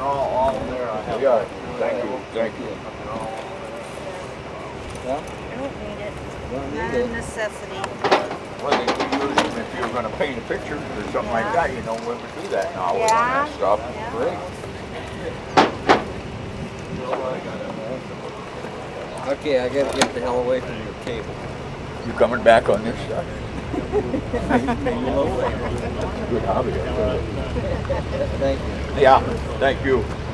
all there. I have. Yeah, thank you, thank you. Yeah? I don't need it. Don't Not need a it. necessity. Well, they do use them if you're going to paint a picture or something like that. You know, we would do that now with all that stuff. Yeah. Great. Okay, I gotta get the hell away from your cable. You coming back on this stuff? Maybe a little later. Good hobby. Thank you. Yeah, thank you.